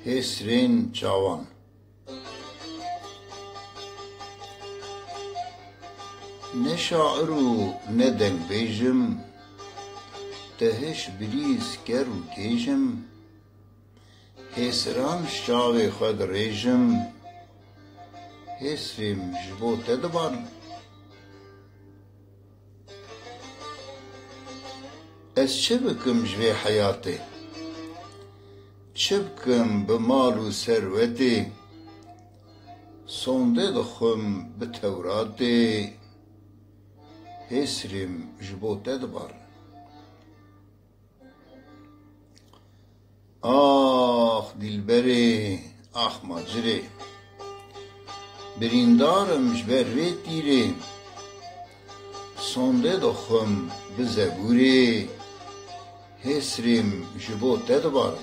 هسرین چاوان نه شاعر و نه دنگ بیجم دهش بریز گر و گیجم هسران شاوی خود ریجم هسریم جبو تدبار از چه بکم جوی حیاتی چه بکم به مال و ثروتی سونده دخم به توراتی هسریم جبو تدبار آخ دلبری آخ ماجری بریندارم جبر وی تیری سونده دخم به زبوری هسریم جبو تدبار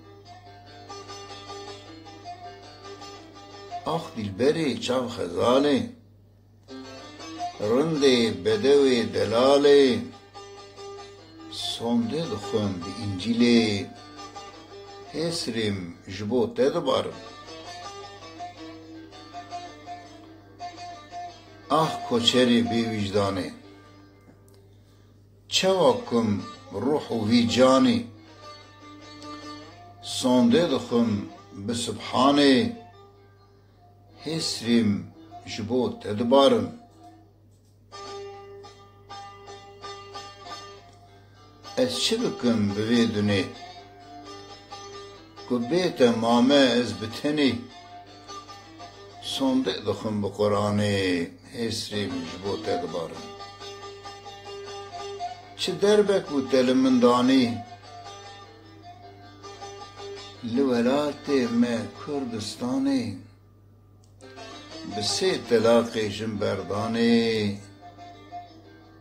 آخ دلبری چاو خزالی رندی بدوی دلالی سونده دخم به انجیلی هسریم جبو تدبار آه کوچری بی وجدانی چواکم روح و وی جانی سونده دخم به سبحانی هسریم جبو تدبارم از چه بکم به دونی که بیت مامه از بتنی سونده دخم به قرآنی هسریم جبو تدبارم چه دربک و تلمن دانی لولات ما کردستانی بسی طلاقی جنبردانی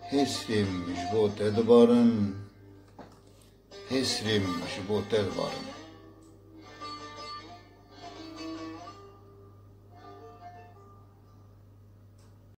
هسریم جبو تدبارم هسریم جبو تدبارم